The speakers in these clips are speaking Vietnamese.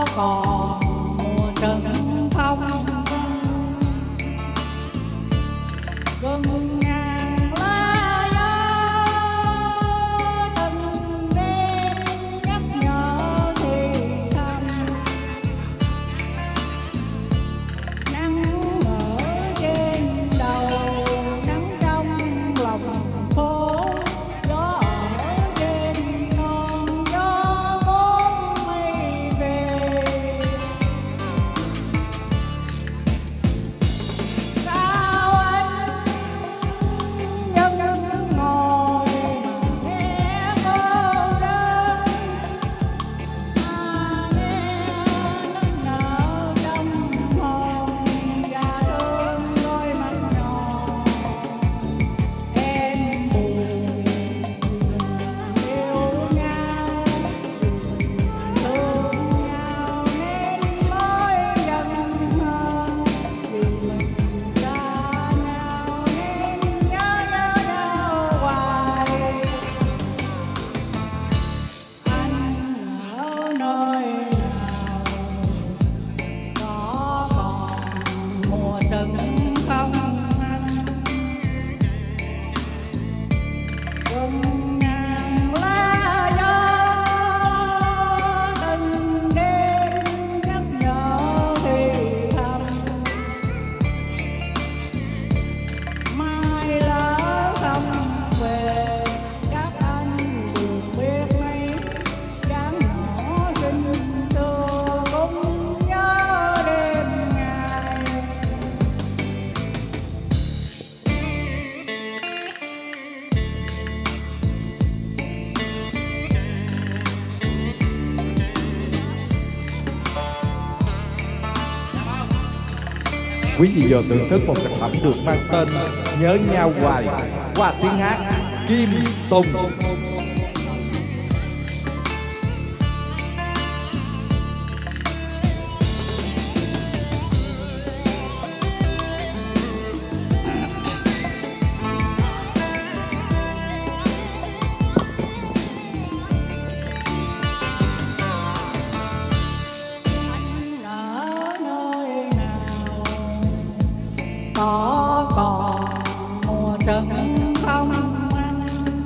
còn mùa xuân không gừng ngàn lá gió từng đêm nhắc nhở thì thầm nắng ở trên đầu nắng trong lòng phố gió ở trên non gió bốn mây về sao anh vẫn ngồi nghe cô đơn mà nghe nức nở trong hồn và thương đôi mắt nhỏ em buồn yêu nhau thương nhau nên mới gần hơn dừng xa nhau nên nhớ nhau hoài anh ở nơi nào có còn mùa xuân không anh gừng ngàn lá gió từng đêm nhắc nhở thì thầm mai lỡ không về các anh đường biết mấy dáng nhỏ xinh xưa cũng nhớ đêm ngày. Quý vị vừa thưởng thức một sản phẩm được mang tên Nhớ Nhau Hoài qua tiếng hát Kim Tùng. Anh ở nơi nào có còn mùa xuân không anh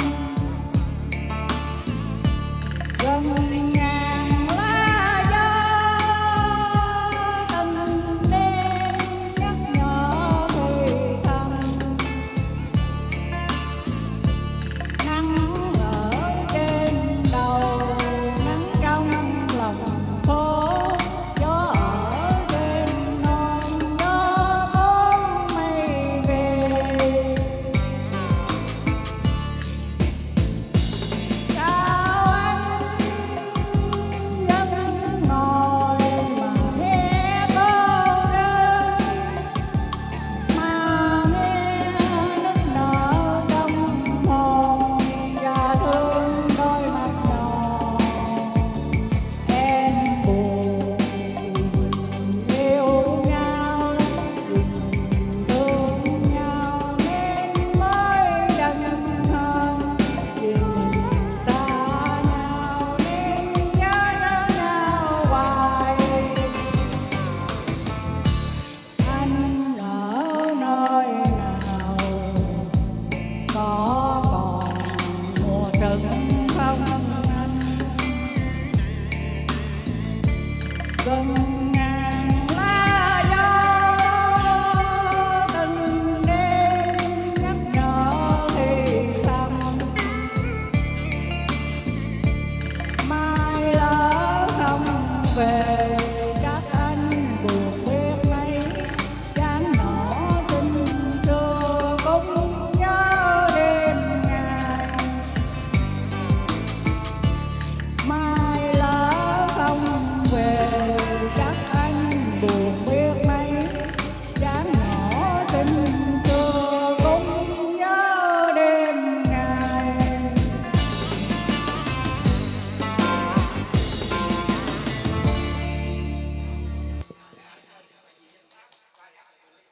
gừng ngàn lá gió từng đêm nhắc nhở thì thầm nắng ở trên đầu nắng trong lòng phố gió ở trên non gió bốn mây về sao anh vẫn ngồi mà nghe cô đơn mà nghe nức nở trong hồn và thương đôi mắt nhỏ em buồn yêu nhau thương nhau nên mới gần hơn dừng xa nhau nên nhớ nhau hoài anh ở nơi nào có còn mùa xuân không anh gừng